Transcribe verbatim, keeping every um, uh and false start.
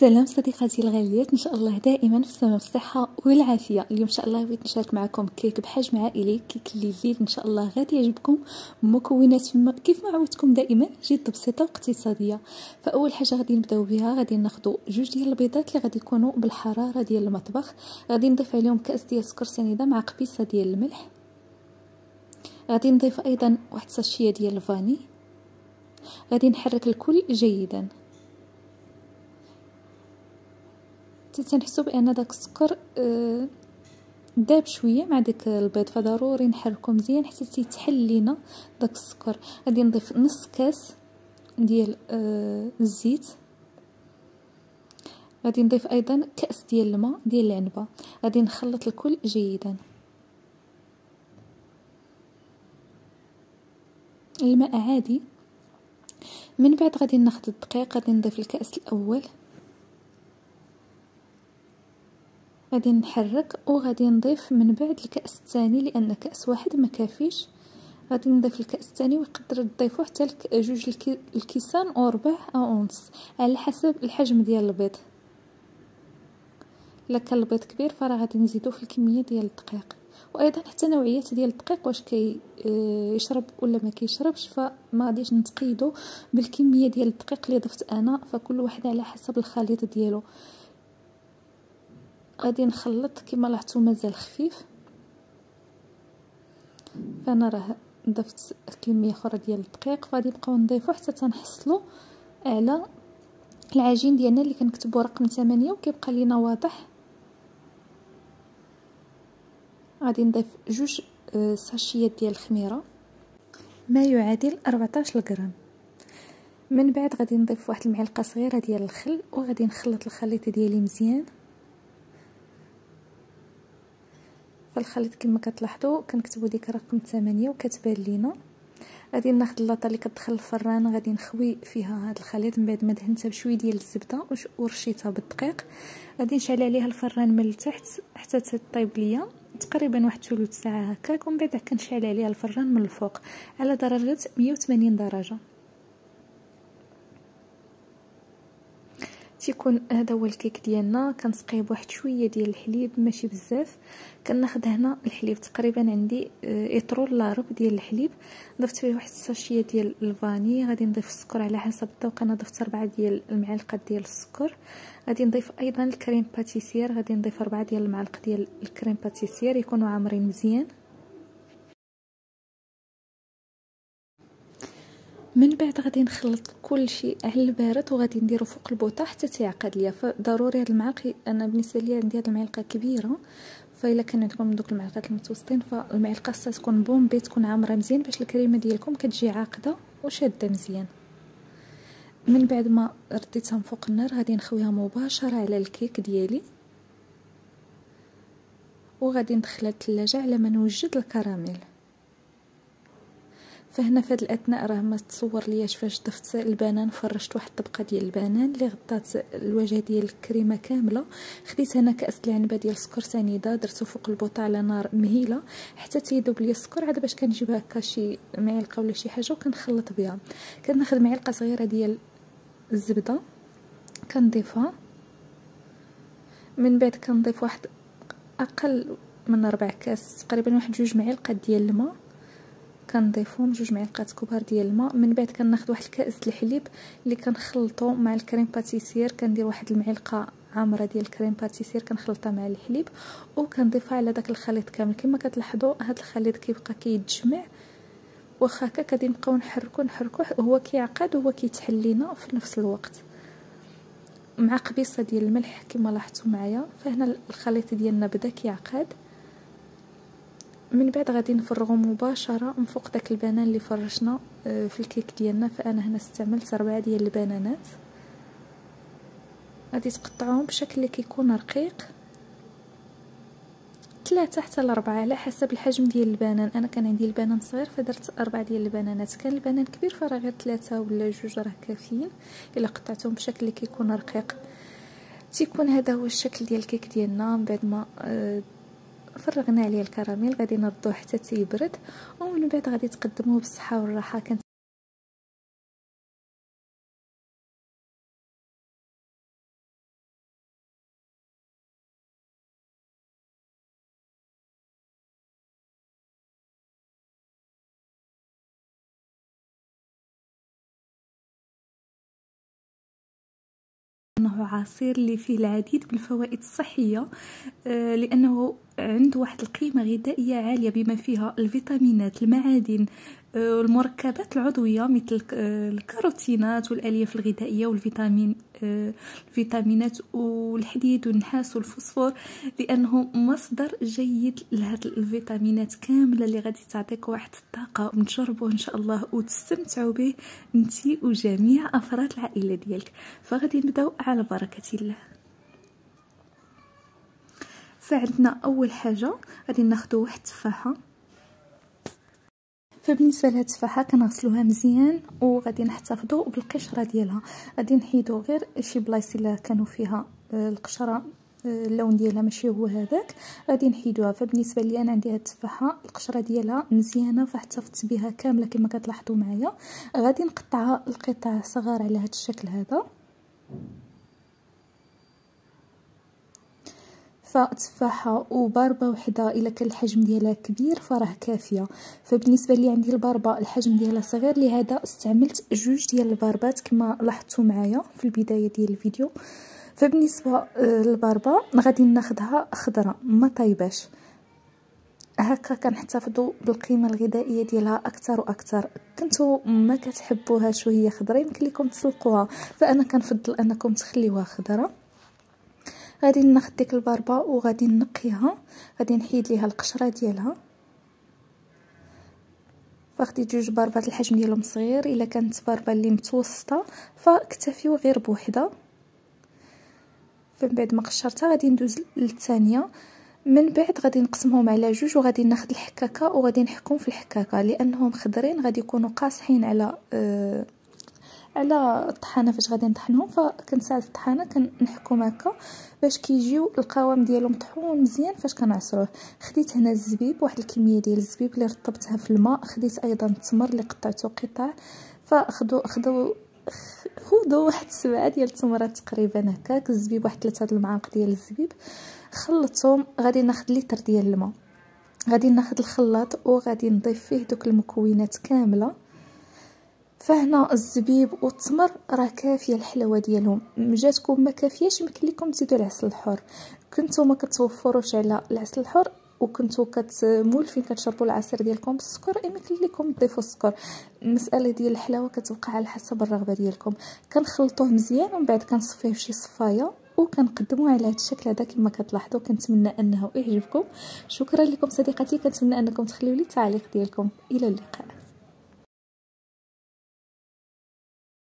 سلام صديقاتي الغاليات، ان شاء الله دائما في السماء بالصحه والعافيه. اليوم ان شاء الله بغيت نشارك معكم كيك بحجم عائلي، كيك الليل ان شاء الله غادي يعجبكم. مكونات كيف ما عودتكم دائما جد بسيطه واقتصاديه. فاول حاجه غادي نبداو بها، غادي ناخذ جوج ديال البيضات اللي غادي يكونوا بالحراره ديال المطبخ، غادي نضيف عليهم كاس ديال السكر سنيده مع قبيصه ديال الملح، غادي نضيف ايضا واحد ساشيه ديال الفاني، غادي نحرك الكل جيدا حتى تنحسوا بان داك السكر آه داب شويه مع داك البيض، فضروري نحركو مزيان حتى تيتحل لينا داك السكر. غادي نضيف نص كاس ديال آه الزيت، غادي نضيف ايضا كاس ديال الماء ديال العنبه، غادي نخلط الكل جيدا. الماء عادي. من بعد غادي ناخذ الدقيق، غادي نضيف الكاس الاول، غادي نحرك وغادي نضيف من بعد الكاس الثاني لان كاس واحد ما كافيش. غادي نضيف الكاس الثاني ويقدر تضيفوا حتى جوج الكيسان او ربع او ونص على حسب الحجم ديال البيض. الا كان البيض كبير فراه غادي نزيدو في الكميه ديال الدقيق، وايضا حتى نوعيات ديال الدقيق واش كي يشرب ولا ما كيشربش، فما غاديش نتقيدوا بالكميه ديال الدقيق اللي ضفت انا، فكل واحد على حسب الخليط ديالو. غادي نخلط كما لاحظتوا مازال خفيف، فانا راه ضفت كميه اخرى ديال الدقيق، فغادي نبقاو نضيفو حتى تنحصلوا على العجين ديالنا اللي كنكتبوا رقم ثمانية وكيبقى لينا واضح. غادي نضيف جوج ساشيات ديال الخميره ما يعادل أربعطاش غرام. من بعد غادي نضيف واحد المعلقه صغيره ديال الخل، وغادي نخلط الخليط ديالي مزيان. فالخليط كما كتلاحظوا كنكتبوا ديك رقم ثمانية وكتبان لينا. غادي ناخذ اللاطه اللي كتدخل الفران، غادي نخوي فيها هذا الخليط من بعد ما دهنتها بشويه ديال الزبده ورشيتها بالدقيق. غادي نشعل عليها الفران من التحت حتى تطيب ليا تقريبا واحد ثلث ساعه هكاك، ومن بعد كنشعل عليها الفران من الفوق على درجه مية وثمانين درجه. تيكون هذا هو الكيك ديالنا. كنسقيه بواحد شويه ديال الحليب ماشي بزاف، كناخذ هنا الحليب تقريبا عندي ايطرول لا ربع ديال الحليب، ضفت فيه واحد الساشيه ديال الفاني، غادي نضيف السكر على حسب الذوق، انا ضفت أربعة ديال المعالق ديال السكر. غادي نضيف ايضا الكريم باتيسير، غادي نضيف أربعة ديال المعالق ديال الكريم باتيسير يكونوا عامرين مزيان. من بعد غادي نخلط كل شيء على البارد وغادي نديرو فوق البوطه حتى تيعقد ليا. فضروري هاد المعلقه، انا بالنسبه لي عندي هاد المعلقه كبيره، فالا كان عندكم من دوك المعلقات المتوسطين فالمعلقه خاصها تكون بومبي، تكون عامره مزيان باش الكريمه ديالكم كتجي عاقده وشاده مزيان. من بعد ما رديتها من فوق النار غادي نخويها مباشره على الكيك ديالي، وغادي ندخلها للثلاجه على ما نوجد الكراميل. فهنا في هذا الاثناء راه ما تصور لياش فاش ضفت البنان، فرشت واحد الطبقه ديال البنان اللي غطات الوجه ديال الكريمه كامله. خديت هنا كاس العنبه ديال السكر سنيده، درته فوق البوطه على نار مهيله حتى تيذوب لي السكر، عاد باش كنجيب هكا شي معلقه ولا شي حاجه وكنخلط بها. كناخذ معلقه صغيره ديال الزبده كنضيفها، من بعد كنضيف واحد اقل من ربع كاس تقريبا واحد جوج معالق ديال الماء، كنضيفهم جوج معلقات كبار ديال الماء. من بعد كناخذ واحد الكاس د الحليب اللي كنخلطو مع الكريم باتيسير، كندير واحد المعلقه عامره ديال الكريم باتيسير كنخلطها مع الحليب وكنضيفها على داك الخليط كامل. كما كتلاحظوا هذا الخليط كيبقى كيتجمع، واخا هكا غادي نبقاو نحركو نحركوه هو كيعقد وهو كيتحل لينا في نفس الوقت مع قبيصه ديال الملح كما لاحظتوا معايا. فهنا الخليط ديالنا بدا كيعقد. من بعد غادي نفرغو مباشره من فوق داك البنان اللي فرشنا في الكيك ديالنا. فانا هنا استعملت أربعة ديال البنانات، غادي تقطعوهم بشكل اللي كيكون رقيق، ثلاثة حتى لأربعة على حسب الحجم ديال البنان. انا كان عندي البنان صغير فدرت أربعة ديال البنانات، كان البنان كبير فراه غير ثلاثة ولا جوج راه كافيين الا قطعتهم بشكل اللي كيكون رقيق. تيكون هذا هو الشكل ديال الكيك ديالنا. من بعد ما آه فرغنا عليه الكراميل غادي نردوه حتى تيبرد، ومن بعد غادي تقدموه بالصحه والراحه. كانت انه عصير اللي فيه العديد من الفوائد الصحيه، لانه عنده واحد القيمه غذائيه عاليه بما فيها الفيتامينات، المعادن، والمركبات العضويه مثل الكاروتينات والالياف الغذائيه والفيتامين الفيتامينات والحديد والنحاس والفوسفور، لانه مصدر جيد لهاد الفيتامينات كامله اللي غادي تعطيك واحد الطاقه. ونجربوه ان شاء الله وتستمتعوا به انتي وجميع افراد العائله ديالك. فغادي نبداو على بركه الله. فعندنا اول حاجه غادي ناخذوا واحد التفاحه. فبالنسبه لهاد التفاحه كنغسلوها مزيان وغادي نحتفظوا بالقشره ديالها، غادي نحيدوا غير شي بلايص الا كانوا فيها القشره اللون ديالها ماشي هو هذاك غادي نحيدوها. فبالنسبه لي انا عندي هاد التفاحه القشره ديالها مزيانه فاحتفظت بها كامله كما كتلاحظوا معايا. غادي نقطعها لقطع صغار على هذا الشكل هذا. فتفاحه وباربه وحده الا كان الحجم ديالها كبير فراه كافيه. فبالنسبه لي عندي الباربه الحجم ديالها صغير، لهذا استعملت جوج ديال الباربات كما لاحظتوا معايا في البدايه ديال الفيديو. فبالنسبه للباربه غادي ناخذها خضره ما طايباش، هكا كنحتفظوا بالقيمه الغذائيه ديالها اكثر واكثر. كنتو ما كتحبوها شويه خضره يمكن لكم تسلقوها، فانا كنفضل انكم تخليوها خضره. غادي ناخذ ديك الباربه وغادي نقيها، غادي نحيد ليها القشره ديالها. فاخديت جوج باربات الحجم ديالهم صغير، الا كانت باربه اللي متوسطه فاكتفيو غير بوحده. فمن بعد ما قشرتها غادي ندوز للثانيه، من بعد غادي نقسمهم على جوج وغادي ناخذ الحكاكه وغادي نحكم في الحكاكه، لانهم خضرين غادي يكونوا قاصحين على آه على الطحانه فاش غادي نطحنهم. فكنساعد الطحانه كنحكم هكا باش كيجيو القوام ديالهم مطحون مزيان فاش كنعصروه. خديت هنا الزبيب، واحد الكميه ديال الزبيب اللي رطبتها في الماء. خديت ايضا التمر اللي قطعته قطع، فاخذوا اخذوا خذوا واحد سبعه ديال التمرات تقريبا هكاك. الزبيب واحد ثلاثه المعالق ديال الزبيب خلطتهم. غادي ناخذ لتر ديال الماء، غادي ناخذ الخلاط وغادي نضيف فيه دوك المكونات كامله. فهنا الزبيب والتمر راه كافيه الحلاوه ديالهم. جاتكم ما كافياش يمكن لكم تزيدوا العسل الحر. كنتو ما كتوفروش على العسل الحر وكنتو كتمولفين كتشربوا العصير ديالكم بالسكر يمكن لكم تضيفوا السكر. المساله ديال الحلاوه كتبقى على حسب الرغبه ديالكم. كنخلطوه مزيان ومن بعد كنصفيه فشي صفايه وكنقدموه على هذا الشكل هذا كما كتلاحظوا. كنتمنى انه يعجبكم. شكرا لكم صديقاتي، كنتمنى انكم تخليوا لي التعليق ديالكم. الى اللقاء.